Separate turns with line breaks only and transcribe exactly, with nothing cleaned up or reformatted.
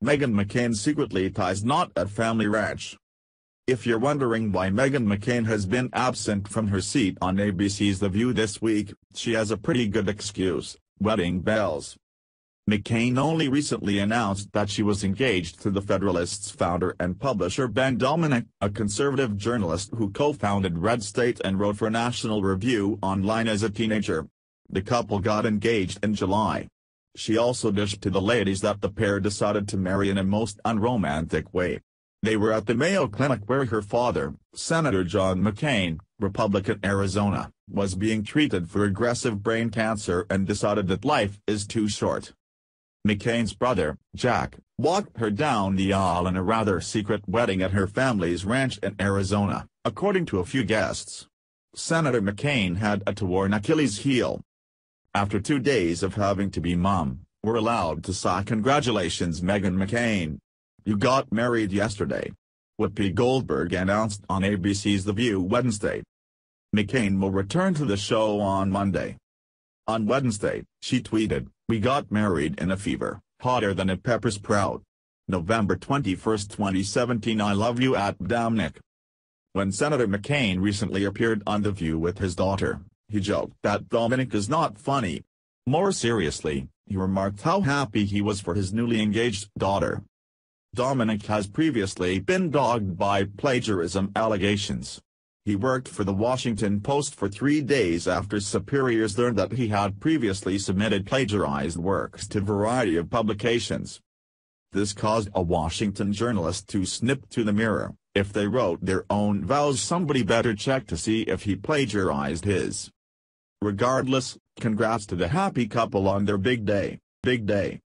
Meghan McCain's secretly ties knot at family ranch. If you're wondering why Meghan McCain has been absent from her seat on A B C's The View this week, she has a pretty good excuse: wedding bells. McCain only recently announced that she was engaged to the Federalist's founder and publisher Ben Domenech, a conservative journalist who co-founded Red State and wrote for National Review Online as a teenager. The couple got engaged in July. She also dished to the ladies that the pair decided to marry in a most unromantic way. They were at the Mayo Clinic where her father, Senator John McCain, Republican Arizona, was being treated for aggressive brain cancer and decided that life is too short. McCain's brother, Jack, walked her down the aisle in a rather secret wedding at her family's ranch in Arizona, according to a few guests. Senator McCain had a torn Achilles heel. After two days of having to be mom, we're allowed to sigh congratulations Meghan McCain. You got married yesterday. Whoopi Goldberg announced on A B C's The View Wednesday. McCain will return to the show on Monday. On Wednesday, she tweeted, "We got married in a fever, hotter than a pepper sprout. November twenty-first twenty seventeen I love you at Domenech." When Senator McCain recently appeared on The View with his daughter, he joked that Domenech is not funny. More seriously, he remarked how happy he was for his newly engaged daughter. Domenech has previously been dogged by plagiarism allegations. He worked for The Washington Post for three days after superiors learned that he had previously submitted plagiarized works to a variety of publications. This caused a Washington journalist to snip to the Mirror: "If they wrote their own vows, somebody better check to see if he plagiarized his." Regardless, congrats to the happy couple on their big day, big day.